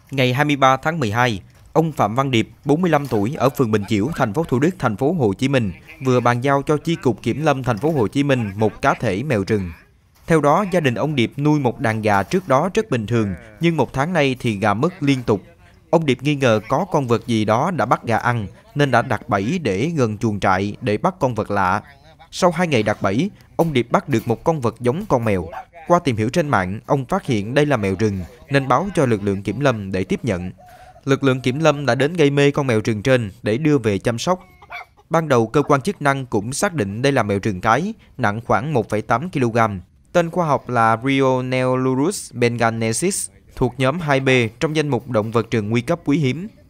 Ngày 23 tháng 12, ông Phạm Văn Điệp, 45 tuổi ở phường Bình Chiểu, thành phố Thủ Đức, thành phố Hồ Chí Minh vừa bàn giao cho Chi cục Kiểm lâm thành phố Hồ Chí Minh một cá thể mèo rừng. Theo đó, gia đình ông Điệp nuôi một đàn gà trước đó rất bình thường, nhưng một tháng nay thì gà mất liên tục. Ông Điệp nghi ngờ có con vật gì đó đã bắt gà ăn nên đã đặt bẫy để gần chuồng trại để bắt con vật lạ. Sau 2 ngày đặt bẫy, ông Điệp bắt được một con vật giống con mèo. Qua tìm hiểu trên mạng, ông phát hiện đây là mèo rừng nên báo cho lực lượng kiểm lâm để tiếp nhận. Lực lượng kiểm lâm đã đến gây mê con mèo rừng trên để đưa về chăm sóc. Ban đầu, cơ quan chức năng cũng xác định đây là mèo rừng cái, nặng khoảng 1,8 kg. Tên khoa học là Rhyoneurus bengalensis, thuộc nhóm 2B trong danh mục động vật rừng nguy cấp quý hiếm.